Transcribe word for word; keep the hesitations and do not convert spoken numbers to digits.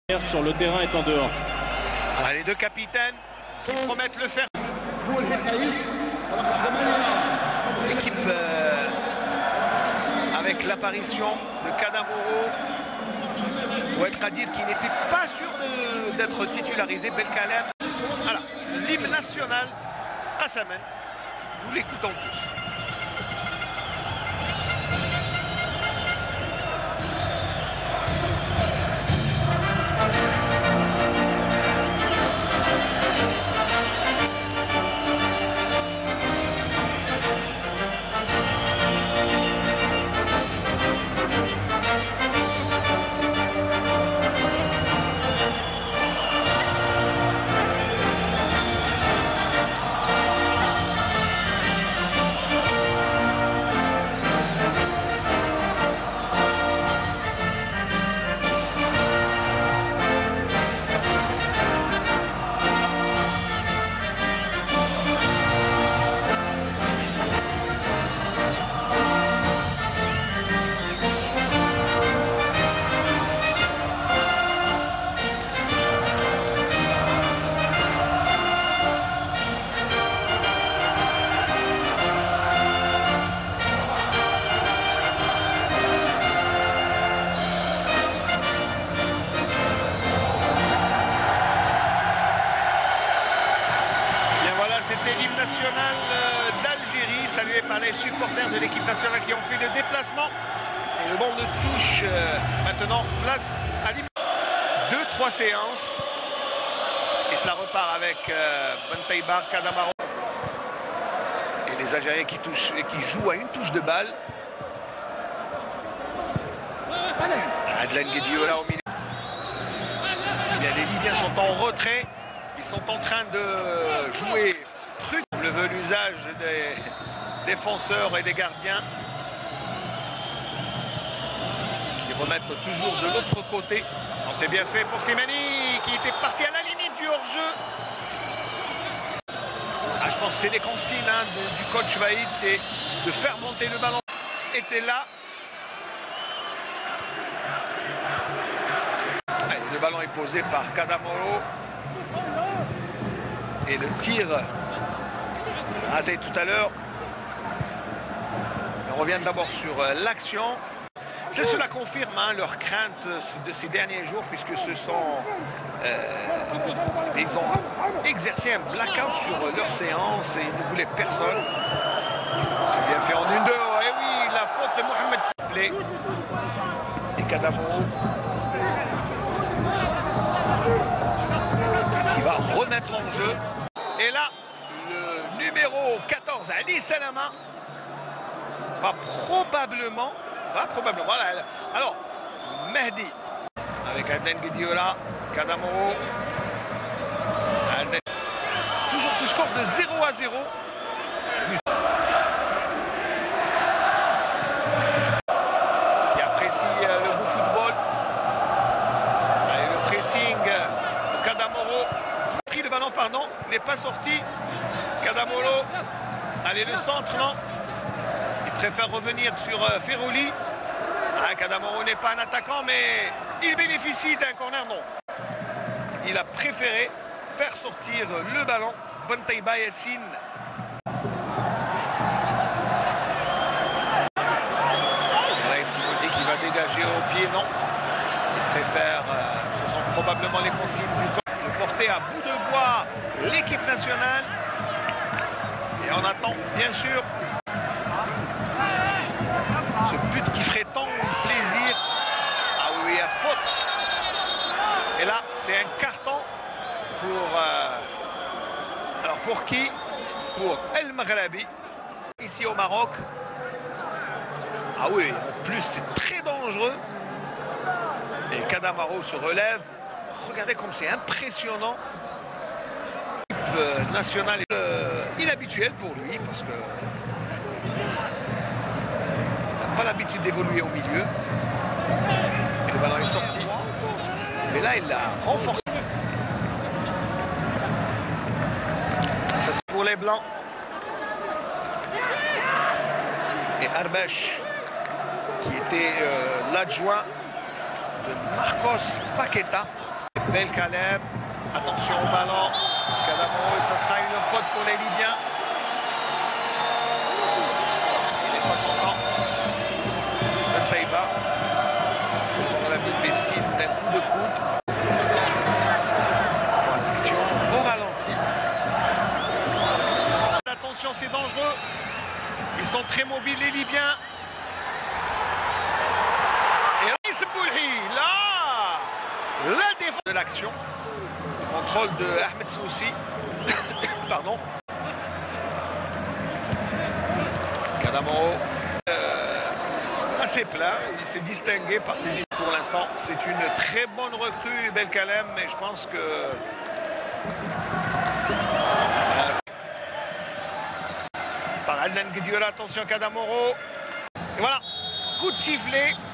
Sur le terrain est en dehors. Ah, les deux capitaines qui promettent le faire. L'équipe euh, avec l'apparition de Kadamoro, faut être à dire qu'il n'était pas sûr d'être titularisé. Belkalem. Voilà, l'hymne national, Qasaman. Nous l'écoutons tous. C'était l'hymne national d'Algérie, salué par les supporters de l'équipe nationale qui ont fait le déplacement. Et le banc de touche euh, maintenant place à l'hymne. Deux, trois séances. Et cela repart avec euh, Bentayba, Kadamaro. Et les Algériens qui, touchent, et qui jouent à une touche de balle. Adlan Guediola au milieu. Eh bien, les Libyens sont en retrait. Ils sont en train de jouer truc. Le veut l'usage des défenseurs et des gardiens qui remettent toujours de l'autre côté. C'est bien fait pour Slimani qui était parti à la limite du hors-jeu. Ah, je pense que c'est les consignes hein, de, du coach Vaïd, c'est de faire monter le ballon. Était là. Allez, le ballon est posé par Kadamoro. Et le tir raté tout à l'heure. On revient d'abord sur l'action. C'est cela confirme hein, leur crainte de ces derniers jours puisque ce sont euh, ils ont exercé un blackout sur leur séance et ils ne voulaient personne. C'est bien fait en une deux. Et oui, la faute de Mohamed Siblé et Kadamoro qui va remettre en jeu. Et là, le numéro quatorze, Ali Salama, va probablement, va probablement, voilà. Alors, Mehdi, avec Adlan Guediola, Kadamoro. Adlan. Toujours ce score de zéro à zéro. Qui apprécie le beau football. Allez, le pressing, Kadamoro. Le ballon, pardon, n'est pas sorti. Kadamoro, allez, le centre, non. Il préfère revenir sur euh, Ferrouli. Ah, Kadamoro n'est pas un attaquant, mais il bénéficie d'un corner, non. Il a préféré faire sortir le ballon. Bentayba Yassine. Qui va dégager au pied, non. Il préfère, euh, ce sont probablement les consignes du coach. Porter à bout de voix l'équipe nationale et on attend bien sûr ce but qui ferait tant plaisir. Ah oui, à faute. Et là c'est un carton pour euh... alors pour qui? Pour El Maghrabi ici au Maroc. Ah oui, en plus c'est très dangereux et Kadamaro se relève. Regardez comme c'est impressionnant. L'équipe nationale est euh, inhabituelle pour lui parce que il n'a pas l'habitude d'évoluer au milieu. Et le ballon est sorti. Mais là, il l'a renforcé. Et ça c'est pour les Blancs. Et Arbesh, qui était euh, l'adjoint de Marcos Paqueta. Belkalem. Attention au ballon. Kadamoro, et ça sera une faute pour les Libyens. Il n'est pas content. Le Taïba. On l'a fait signe d'un coup de coude. Voilà l'action au ralenti. Attention, c'est dangereux. Ils sont très mobiles, les Libyens. Et Rice Boulhi, là, la défense de l'action. Contrôle de Ahmed Soussi. Pardon. Kadamoro. Euh, assez plat. Il s'est distingué par ses disques pour l'instant. C'est une très bonne recrue, Belkalem, mais je pense que. Par Adnan Guediola, attention Kadamoro. Et voilà, coup de sifflet.